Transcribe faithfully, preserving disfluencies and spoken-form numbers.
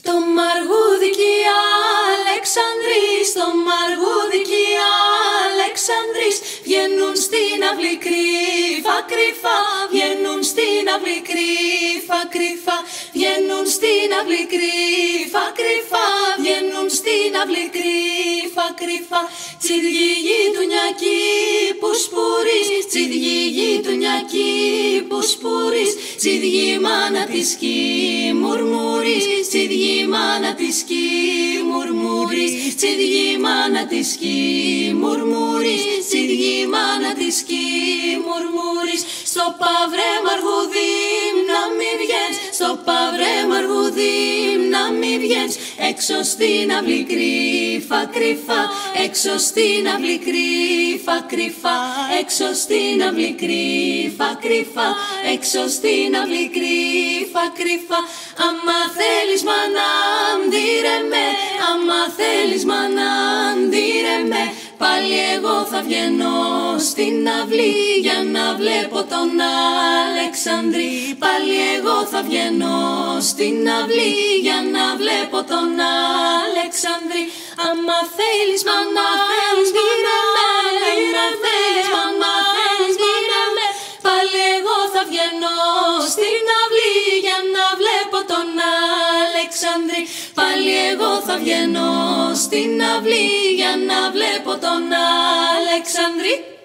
Το μαργούδικι Αλεξανδρής, το μαργούδικι Αλεξανδρής, βγαίνουν στην αυλή κρύφα κρύφα, βγαίνουν στην αυλή κρύφα κρύφα, βγαίνουν στην αυλή κρύφα κρύφα, βγαίνουν στην αυλή κρύφα κρύφα. Τσιδιή γειτονιακή που σπουρείς, τσιδιή γειτονιακή που σπουρείς, τσιδιή μάνα της κι μουρμουρείς, τσιδιή μάνα της κι μουρμουρείς, τσιδιή μάνα της κι μουρμουρείς, τσιδιή μάνα της κι μουρμουρείς. Στο παυρέ μαργουδί να μη βγαίνεις, στο παυρέ μαργουδί να μη βγαίνεις, έξω στην αυλή κρύφα κρύφα, έξω στην αυλή κρύφα κρύφα, έξω στην αυλή κρύφα κρύφα, έξω στην αυλή κρύφα κρύφα. Άμα θέλεις μάνα ντύρε με, άμα θέλεις μάνα ντύρε με, πάλι εγώ θα βγαίνω στην αυλή για να βλέπω τον Αλεξανδρή. Πάλι εγώ θα βγαίνω στην αυλή για να βλέπω τον Αλεξανδρή. Άμα θέλεις μάνα ντύρε με, άμα θέλεις μάνα ντύρε με, πάλι εγώ θα βγαίνω στην αυλή για να βλέπω τον Αλεξανδρή. Πάλι εγώ θα βγαίνω στην αυλή για να βλέπω τον Αλεξανδρή.